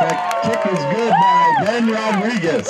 The kick is good by Ben Rodriguez.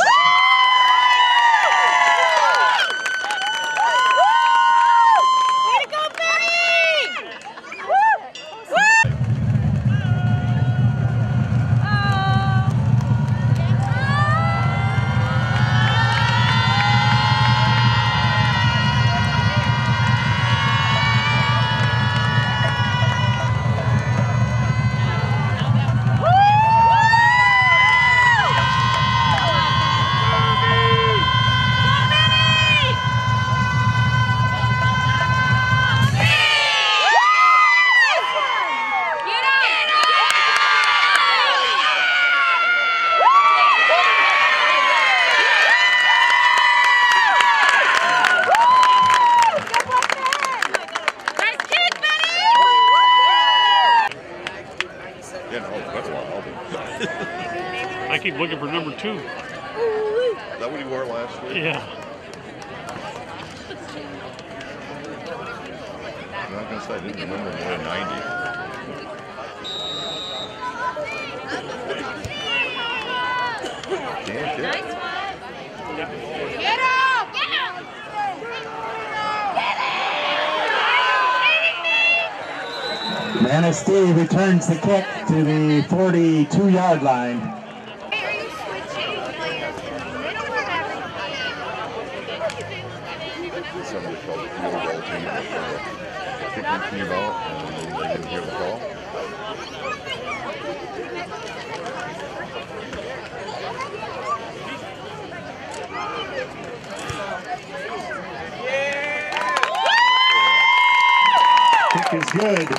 I keep looking for number 2. Is that what he wore last year? Yeah. I'm not going to say I didn't remember him wearing 90. Can't hit. Nice one. Get up! Get up! Manistee returns the kick to the 42-yard line. Hey, are you switching players in the middle or Somebody called the field goal team kicking team out, and they didn't hear the call. Kick is good.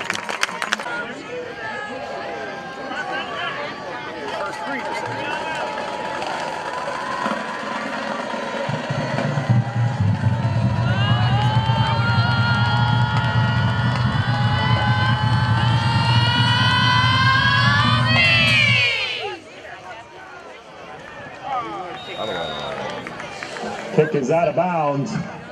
Kick is out of bounds.